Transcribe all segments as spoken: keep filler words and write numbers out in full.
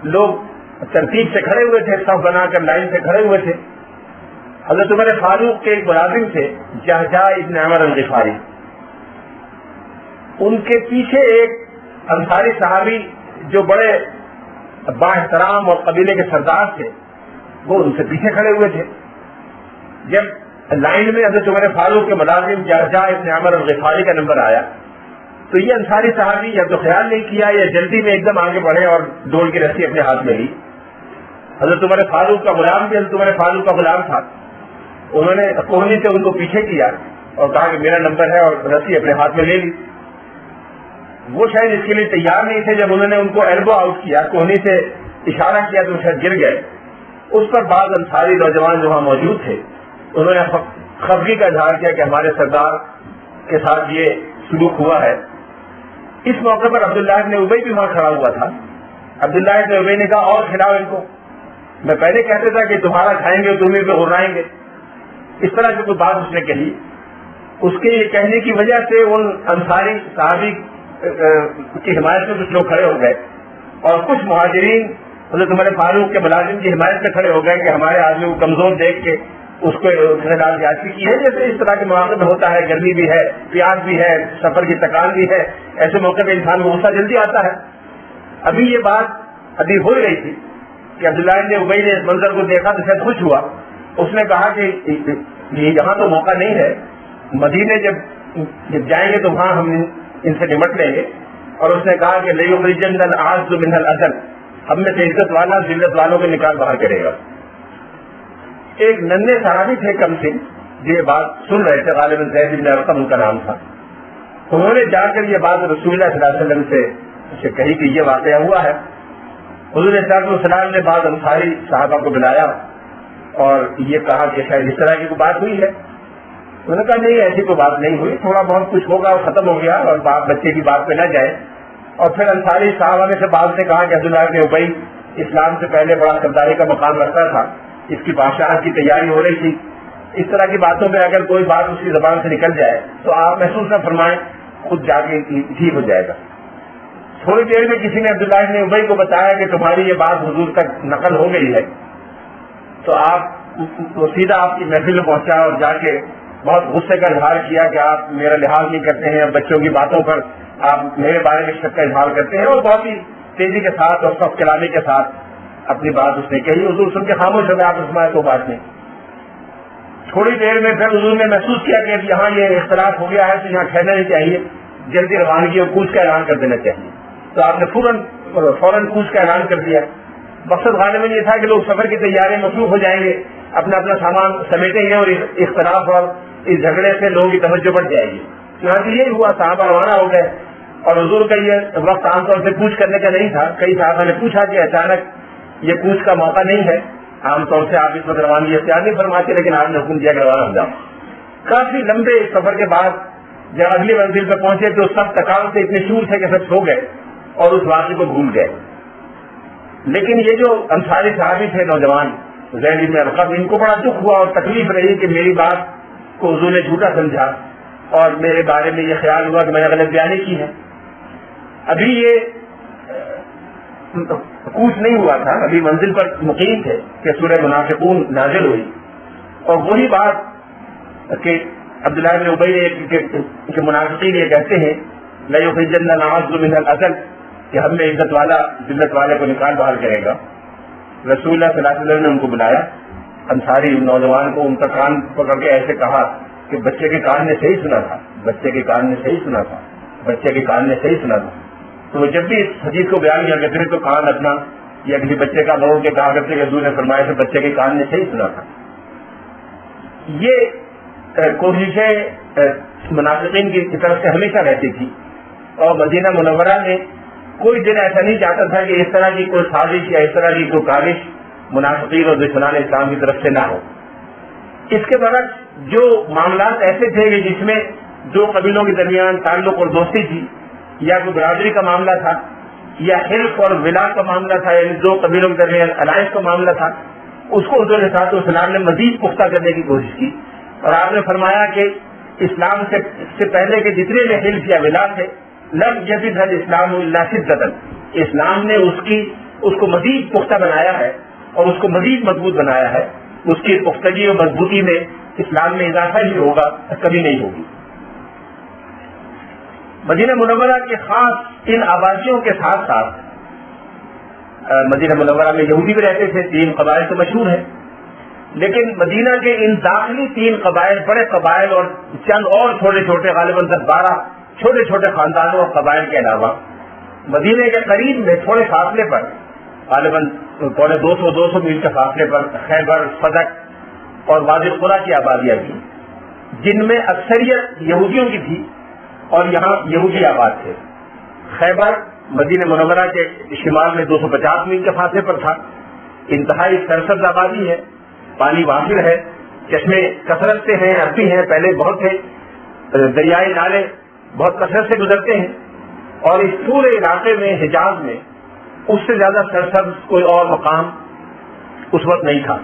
لوگ ترتیب سے کھڑے ہوئے تھے، صف بنا کر لائن سے کھڑے ہوئے تھے. حضرت عمر فاروق کے ایک ملازم تھے جہجہ ابن عمر الغفاری، ان کے پیچھے ایک انصاری صحابی جو بڑے با احترام اور قبیلے کے سردار تھے، وہ ان سے پیچھے کھڑے ہوئے تھے. جب لائن میں حضرت عمر فاروق کے ملازم جہجہ ابن عمر الغفاری کا نمبر آیا تو یہ انصاری صحابی یا تو خیال نہیں کیا یا جلدی میں ایک دم آگے بڑھے اور ڈول کی رسی اپنے ہاتھ میں لی. حضرت عمر فاروق کا غلام بھی حضرت عمر فاروق کا غلام تھا. انہوں نے کوہنی سے ان کو پیچھے کیا اور کہا کہ میرا نمبر ہے، اور رسی اپنے ہاتھ میں لے لی. وہ شاید اس کے لیے تیار نہیں تھے. جب انہوں نے ان کو ایلبو آؤٹ کیا، کوہنی سے اشارہ کیا تو شاید گر گئے. اس پر بعض انصاری نوجوان جو وہاں موجود تھے انہوں نے خفگی کا اظہار کیا کہ ہمارے سردار کے ساتھ یہ سلوک ہوا ہے. اس موقع پر عبداللہ ابن ابی بھی وہاں کھڑا ہوا تھا. عبداللہ ابن ابی نے کہا اور کھلاؤ ان کو. میں پہلے کہتا تھا کہ تمہارا کھائیں گے تمہیں پہ غرائیں گے. اس طرح کی کوئی بات اس نے کہی. اس کے یہ کہنے کی وجہ سے ان انصاری صحابی کی حمایت میں کچھ لوگ کھڑے ہو گئے اور کچھ مہاجرین حضرت عمر فاروق کے ملازم کی حمایت میں کھڑے ہو گئے کہ ہمارے آدمی کو کمزور دیکھ کے اس کو خلال زیادتی کی ہے. جیسے اس طرح کے مواقع میں ہوتا ہے، گرمی بھی ہے، پیاس بھی ہے، سفر کی تکان بھی ہے، ایسے موقع پہ انسان کو غصہ جلدی آتا ہے. ابھی یہ بات ابھی ہو رہی تھی کہ عبداللہ نے ابی نے اس منظر کو دیکھا تو شاید خوش ہوا. اس نے کہا کہ یہاں تو موقع نہیں ہے، مدینے جب جب جائیں گے تو وہاں ہم ان سے نمٹ لیں گے. اور اس نے کہا کہ لَيُخْرِجَنَّ الْأَعَزُّ مِنْهَا الْأَذَلَّ، ہم میں سے عزت والا ذلت والوں کے نکال باہر کرے گا. ایک ننھے صحابی تھے کم سن، جو یہ بات سن رہے تھے، غالباً زید بن ارقم ان کا نام تھا. انہوں نے جا کر یہ بات رسول اللہ صلی اللہ علیہ وسلم سے, سے کہی کہ یہ واقعہ ہوا ہے. حضور صلی اللہ علیہ وسلم نے بعض انصاری صحابہ کو بلایا اور یہ کہا کہ شاید اس طرح کی کوئی بات ہوئی ہے. انہوں نے کہا نہیں ایسی کوئی بات نہیں ہوئی، تھوڑا بہت کچھ ہوگا اور ختم ہو گیا اور باپ بچے کی بات پہ نہ جائے. اور پھر انصاری صحابہ میں سے بعض نے کہا کہ عبداللہ بن ابی اسلام سے پہلے بڑا سرداری کا مقام رکھتا تھا، اس کی بادشاہت کی تیاری ہو رہی تھی. اس طرح کی باتوں میں اگر کوئی بات اس کی زبان سے نکل جائے تو آپ محسوس نہ فرمائیں، خود جا کے ٹھیک ہو جائے گا. تھوڑی دیر میں کسی نے عبداللہ بن ابی کو بتایا کہ تمہاری یہ بات حضور تک نقل ہو گئی ہے. تو آپ وہ سیدھا آپ کی محفل میں پہنچا اور جا کے بہت غصے کا اظہار کیا کہ آپ میرا لحاظ نہیں کرتے ہیں، بچوں کی باتوں پر آپ میرے بارے میں شک کا اظہار کرتے ہیں. اور بہت ہی تیزی کے ساتھ اور سخت کلامی کے ساتھ اپنی بات اس نے کہی. حضور سن کے خاموش ہو گئے، آپ فرمایا تو بات نہیں. تھوڑی دیر میں پھر حضور نے محسوس کیا کہ یہاں یہ اختلاف ہو گیا ہے تو یہاں ٹھہرنا نہیں چاہیے، جلدی روانگی اور کوچ کا اعلان کر دینا چاہیے. تو آپ نے فوراً فوراً کوچ کا اعلان کر دیا. مقصد غالباً یہ تھا کہ لوگ سفر کی تیاری میں مصروف ہو جائیں گے، اپنا اپنا سامان سمیٹیں گے اور اختلاف اور اس جھگڑے سے لوگوں کی توجہ بڑھ جائے گی. یہاں سے یہی ہوا، صحابہ روانہ ہو گئے. اور حضور کا یہ وقت عام طور سے کوچ کرنے کا نہیں تھا. کئی صحابہ نے پوچھا کہ اچانک یہ کوچ کا موقع نہیں ہے، عام طور سے آپ اس وقت روانگی اختیار نہیں فرماتے، لیکن آپ نے حکم دیا کہ روانہ ہو جاؤ. کافی لمبے سفر کے بعد جب اگلی منزل پہ پہنچے تو سب تکان سے اتنے شور تھے کہ سب سو گئے اور اس واقعے کو بھول گئے. لیکن یہ جو انصاری صحابی تھے نوجوان زید بن ارقم، ان کو بڑا دکھ ہوا اور تکلیف رہی کہ میری بات کو حضور نے جھوٹا سمجھا اور میرے بارے میں یہ خیال ہوا کہ میں نے غلط بیانی کی ہے. ابھی یہ کوچ نہیں ہوا تھا، ابھی منزل پر مقیم تھے کہ سورہ منافقون نازل ہوئی. اور وہی بات کہ عبداللہ بن ابی کے منافقین یہ کہتے ہیں لَيُخْرِجَنَّ الْأَعَزُّ مِنَ الْأَذَلَّ کہ ہم میں عزت والا ذلت والے کو نکال باہر کرے گا. رسول اللہ صلی اللہ علیہ وسلم نے ان کو بلایا، انصاری نوجوان کو ان کا کان پکڑ کے ایسے کہا کہ بچے کے کان نے صحیح سنا تھا، بچے کے کان نے صحیح سنا تھا، بچے کے کان نے صحیح سنا تھا. تو جب بھی اس حدیث کو بیان کیا کرتے تو کان اپنا یا کسی بچے کا موڑ کے کہا کرتے کہ حضور نے فرمایا کہ بچے کے کان نے صحیح سنا تھا. یہ کوششیں منافقین کی طرف سے ہمیشہ رہتی تھی اور مدینہ منورہ میں کوئی دن ایسا نہیں چاہتا تھا کہ اس طرح کی کوئی سازش یا اس طرح کی کوئی کاوش منافقین اور دشمنان اسلام کی طرف سے نہ ہو. اس کے برعکس جو معاملات ایسے تھے کہ جس میں دو قبیلوں کے درمیان تعلق اور دوستی تھی، یا کوئی برادری کا معاملہ تھا، یا حلف اور ولا کا معاملہ تھا، یعنی دو قبیلوں کے درمیان الائنس کا معاملہ تھا، اس کو حضور صلی اللہ علیہ وسلم نے مزید پختہ کرنے کی کوشش کی. اور آپ نے فرمایا کہ اسلام سے سے پہلے کے جتنے بھی حلف یا ولا تھے لم یزد الاسلام الا شدۃ، اسلام نے اس کی اس کو مزید پختہ بنایا ہے اور اس کو مزید مضبوط بنایا ہے. اس کی پختگی اور مضبوطی میں اسلام میں اضافہ ہی ہوگا, کبھی نہیں ہوگی. مدینہ منورہ کے خاص ان آبادیوں کے ساتھ ساتھ مدینہ منورہ میں یہودی بھی رہتے تھے. تین قبائل تو مشہور ہیں, لیکن مدینہ کے ان داخلی تین قبائل, بڑے قبائل اور چند اور چھوٹے چھوٹے غالباً دس بارہ چھوٹے چھوٹے خاندانوں اور قبائل کے علاوہ مدینہ کے قریب میں تھوڑے فاصلے پر, غالباً پونے دو سو دو سو میل کے فاصلے پر خیبر, فدق اور وادی القریٰ کی آبادیاں تھیں, جن میں اکثریت یہودیوں کی تھی اور یہاں یہودی آباد تھے. خیبر مدینہ منورہ کے شمال میں دو سو پچاس میل کے فاصلے پر تھا. انتہائی سرسبز آبادی ہے, پانی وافر ہے, چشمے کثرت سے ہیں, ابھی ہیں, پہلے بہت تھے, دریائے نالے بہت کثرت سے گزرتے ہیں. اور اس پورے علاقے میں حجاز میں اس سے زیادہ سرسبز کوئی اور مقام اس وقت نہیں تھا.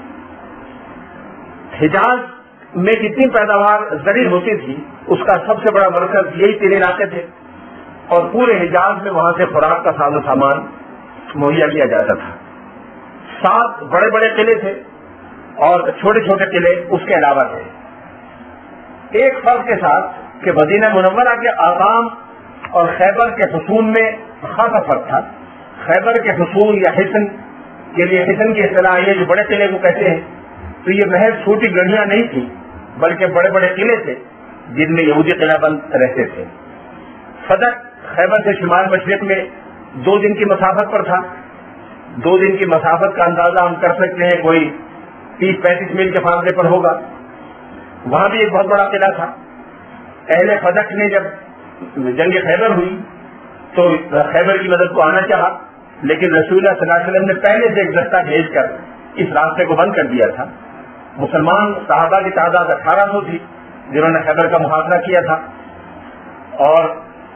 حجاز میں جتنی پیداوار زرعی ہوتی تھی اس کا سب سے بڑا مرکز یہی تین علاقے تھے, اور پورے حجاز میں وہاں سے خوراک کا ساز و سامان مہیا کیا جاتا تھا. سات بڑے بڑے قلعے تھے اور چھوٹے چھوٹے قلعے اس کے علاوہ تھے. ایک فرق کے ساتھ کہ مدینہ منورہ کے آرام اور خیبر کے حصون میں خاصا فرق تھا. خیبر کے حصون یا حصن کے لیے حصن کی اصطلاح یہ جو بڑے قلعے کو کہتے ہیں, تو یہ محض چھوٹی گڑیاں نہیں تھی بلکہ بڑے بڑے قلعے تھے جن میں یہودی قلعہ بند رہتے تھے. فدق خیبر سے شمال مشرق میں دو دن کی مسافت پر تھا. دو دن کی مسافت کا اندازہ ہم کر سکتے ہیں کوئی تیس پینتیس میل کے فاصلے پر ہوگا. وہاں بھی ایک بہت بڑا قلعہ تھا. اہل فدق نے جب جنگ خیبر ہوئی تو خیبر کی مدد کو آنا چاہا, لیکن رسول اللہ صلی اللہ علیہ وسلم نے پہلے سے ایک دستہ بھیج کر اس راستے کو بند کر دیا تھا. مسلمان صحابہ کی تعداد اٹھارہ سو تھی جنہوں نے خیبر کا محاصرہ کیا تھا, اور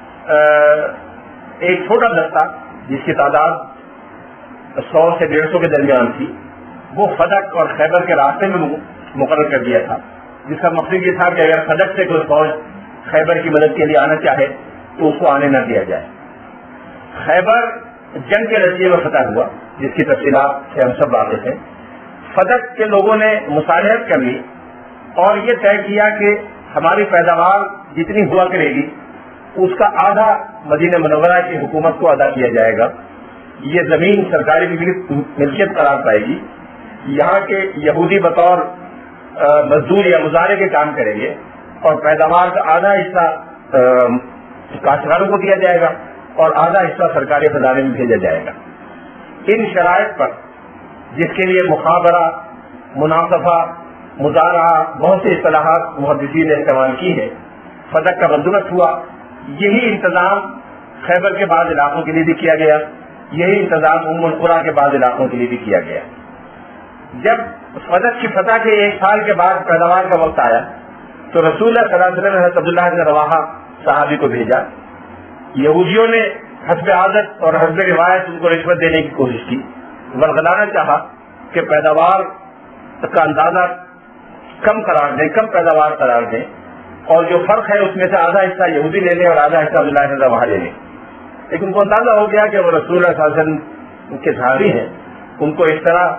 ایک چھوٹا دستہ جس کی تعداد سو سے ڈیڑھ سو کے درمیان تھی وہ فدق اور خیبر کے راستے میں مقرر کر دیا تھا, جس کا مقصد یہ تھا کہ اگر فدق سے کوئی فوج خیبر کی مدد کے لیے آنا چاہے تو اس کو آنے نہ دیا جائے. خیبر جنگ کے نتیجے میں فتح ہوا جس کی تفصیلات سے ہم سب واقف ہیں. فدق کے لوگوں نے مصالحت کر لی اور یہ طے کیا کہ ہماری پیداوار جتنی ہوا کرے گی اس کا آدھا مدینہ منورہ کی حکومت کو ادا کیا جائے گا. یہ زمین سرکاری ملکیت قرار پائے گی. یہاں کے یہودی بطور مزدور یا مظاہرے کے کام کریں گے اور پیداوار کا آدھا حصہ کاشتکاروں کو دیا جائے گا اور آدھا حصہ سرکاری خزانے میں بھیجا جائے گا. ان شرائط پر جس کے لیے مخابرہ, مناصفہ, مزارعہ, بہت سی اصطلاحات محدثین نے استعمال کی ہے, فدق کا بندوبست ہوا. یہی انتظام خیبر کے بعض علاقوں کے لیے بھی کیا گیا, یہی انتظام ام القریٰ کے بعض علاقوں کے لیے بھی کیا گیا. جب فدق کی فتح کے ایک سال کے بعد پیداوار کا وقت آیا تو رسول اللہ صلی اللہ علیہ وسلم نے حضرت عبداللہ بن رواحہ صحابی کو بھیجا. یہودیوں نے حسب عادت اور حسب روایت ان کو رشوت دینے کی کوشش کی, ورغلانا چاہا کہ پیداوار کا اندازہ کم قرار دیں, کم پیداوار قرار دیں, اور جو فرق ہے اس میں سے آدھا حصہ یہودی لے لیں اور آدھا حصہ عبداللہ بن رواحہ لے لیں. لیکن ان کو اندازہ ہو گیا کہ وہ رسول اللہ صلی اللہ علیہ وسلم کے صحابی ہیں, ان کو اس طرح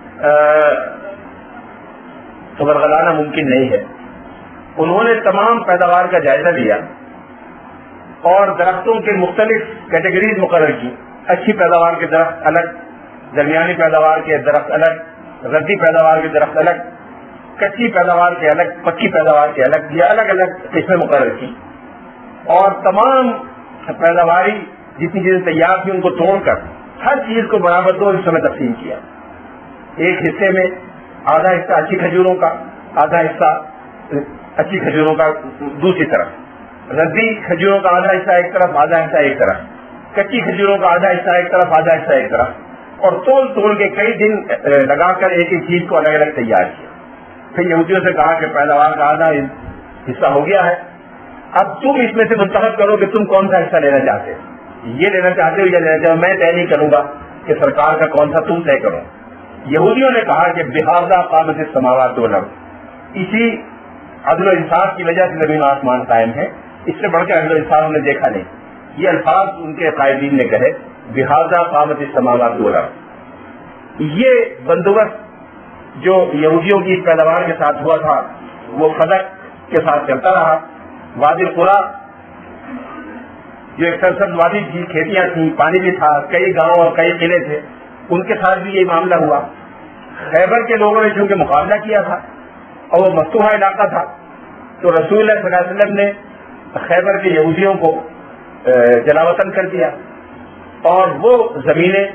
ورغلانا ممکن نہیں ہے. انہوں نے تمام پیداوار کا جائزہ لیا اور درختوں کے مختلف کیٹیگریز مقرر کی. اچھی پیداوار کے درخت الگ, درمیانی پیداوار کے درخت الگ, ردی پیداوار کے درخت الگ, کچی پیداوار کے الگ, پکی پیداوار کے الگ, یہ الگ الگ قسمیں مقرر کی. اور تمام پیداواری جتنی چیزیں تیار تھیں ان کو توڑ کر ہر چیز کو برابر دو حصوں میں تقسیم کیا. ایک حصے میں آدھا حصہ اچھی کھجوروں کا, آدھا حصہ اچھی کھجوروں کا دوسری طرف, ردی کھجوروں کا آدھا حصہ ایک طرف, آدھا حصہ ایک طرف, کچی کھجوروں کا آدھا حصہ ایک طرف, آدھا حصہ ایک طرف, اور تول تول کے کئی دن لگا کر ایک ایک چیز کو الگ الگ تیار کیا. پھر یہودیوں سے کہا کہ پیداوار کا آدھا حصہ ہو گیا ہے, اب تم اس میں سے منتخب کرو کہ تم کون سا حصہ لینا چاہتے ہو, یہ لینا چاہتے ہو یا لینا چاہتے ہو. میں طے نہیں کروں گا کہ سرکار کا کون سا, تم طے کرو. یہودیوں نے کہا کہ بہذا قامت السماوات والارض, اسی عدل و انصاف کی وجہ سے زمین و آسمان قائم ہے, اس سے بڑھ کے عدل و انصاف ہم نے دیکھا نہیں. یہ الفاظ ان کے قائدین نے کہے بہذا قامت السماوات والارض۔ یہ بندوبست جو یہودیوں کی پیداوار کے ساتھ ہوا تھا وہ خدق کے ساتھ چلتا رہا۔ وادی القریٰ جو ایک سرسبز وادی تھی، کھیتیاں تھیں، پانی بھی تھا، کئی گاؤں اور کئی قلعے تھے، ان کے ساتھ بھی یہ معاملہ ہوا۔ خیبر کے لوگوں نے چونکہ مقابلہ کیا تھا اور وہ مفتوحہ علاقہ تھا، تو رسول اللہ صلی اللہ علیہ وسلم نے خیبر کے یہودیوں کو جلاوطن کر دیا اور وہ زمینیں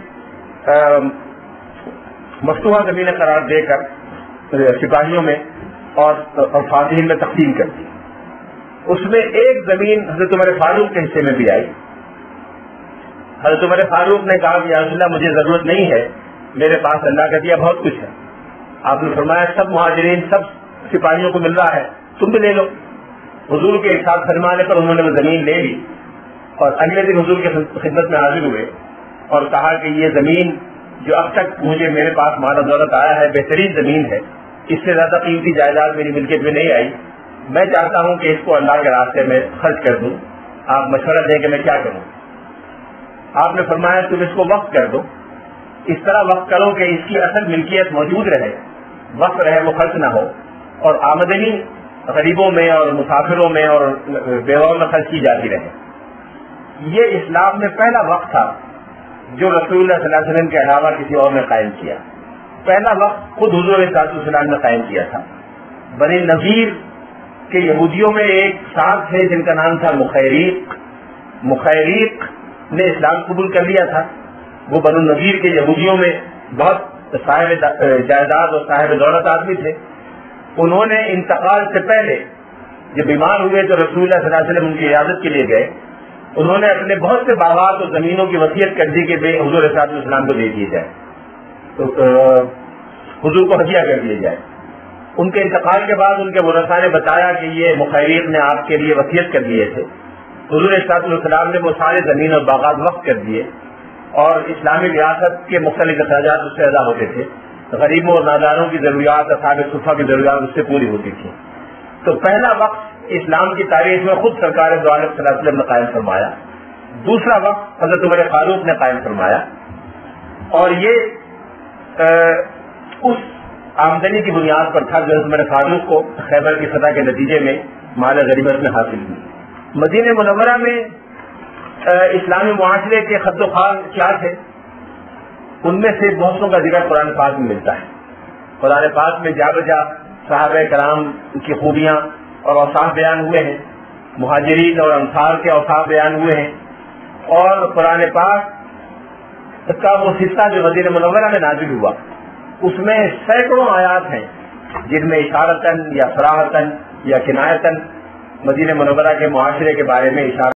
مفتوحہ زمینیں قرار دے کر سپاہیوں میں اور فاتحین میں تقسیم کر دی۔ اس میں ایک زمین حضرت عمر فاروق کے حصے میں بھی آئی۔ حضرت عمر فاروق نے کہا کہ یا رسول اللہ مجھے ضرورت نہیں ہے، میرے پاس اللہ کا دیا بہت کچھ ہے۔ آپ نے فرمایا سب مہاجرین سب سپاہیوں کو مل رہا ہے، تم بھی لے لو۔ حضور کے ارشاد فرمانے پر انہوں نے وہ زمین لے لی اور اگلے دن حضور کی خدمت میں حاضر ہوئے اور کہا کہ یہ زمین جو اب تک مجھے میرے پاس مال و دولت آیا ہے بہترین زمین ہے، اس سے زیادہ قیمتی جائیداد میری ملکیت میں نہیں آئی، میں چاہتا ہوں کہ اس کو اللہ کے راستے میں خرچ کر دوں، آپ مشورہ دیں کہ میں کیا کروں۔ آپ نے فرمایا تم اس کو وقف کر دو، اس طرح وقف کرو کہ اس کی اصل ملکیت موجود رہے، وقف رہے، وہ خرچ نہ ہو، اور آمدنی غریبوں میں اور مسافروں میں اور بیواؤں میں خرچ کی جاتی رہے۔ یہ اسلام میں پہلا وقت تھا جو رسول اللہ صلی اللہ علیہ وسلم کے علاوہ کسی اور نے قائم کیا۔ پہلا وقت خود حضور علیہ السلام نے قائم کیا تھا۔ بنی نذیر کے یہودیوں میں ایک صاحب تھے جن کا نام تھا مخیریق۔ مخیریق نے اسلام قبول کر لیا تھا۔ وہ بنو نذیر کے یہودیوں میں بہت صاحب جائیداد اور صاحب دولت آدمی تھے۔ انہوں نے انتقال سے پہلے جب بیمار ہوئے تو رسول اللہ صلی اللہ علیہ وسلم ان کی عیادت کے لیے گئے۔ انہوں نے اپنے بہت سے باغات اور زمینوں کی وصیت کر دی کہ بے حضور صلی اللہ علیہ وسلم کو دے دیے جائے، تو حضور کو ہدیہ کر دیا جائے۔ ان کے انتقال کے بعد ان کے ورثاء نے بتایا کہ یہ مخیریق نے آپ کے لیے وصیت کر دیے تھے۔ حضور صلی اللہ علیہ وسلم نے وہ سارے زمین اور باغات وقف کر دیے اور اسلامی ریاست کے مختلف اخراجات اس سے ادا ہوتے تھے۔ غریبوں اور ناداروں کی ضروریات، اصحاب صفہ کی ضروریات اس سے پوری ہوتی تھی۔ تو پہلا وقت اسلام کی تاریخ میں خود سرکار دو عالم صلی اللہ علیہ وسلم نے قائم فرمایا۔ دوسرا وقت حضرت عمر فاروق نے قائم فرمایا، اور یہ اس آمدنی کی بنیاد پر تھا جو حضرت عمر فاروق کو خیبر کی فتح کے نتیجے میں مال غنیمت میں حاصل ہوئی۔ مدینہ منورہ میں اسلامی معاشرے کے خط و خال کیا تھے؟ ان میں سے بہت سو کا ذکر قرآن پاک میں ملتا ہے۔ قرآن پاک میں جا بجا صحابہ کرام کی خوبیاں اور اوصاف بیان ہوئے ہیں، مہاجرین اور انصار کے اوصاف بیان ہوئے ہیں، اور قرآن پاک کا وہ حصہ جو مدینہ منورہ میں نازل ہوا اس میں سینکڑوں آیات ہیں جن میں اشارتاً یا صراحتاً یا کنایتاً مدینہ منورہ کے معاشرے کے بارے میں اشارہ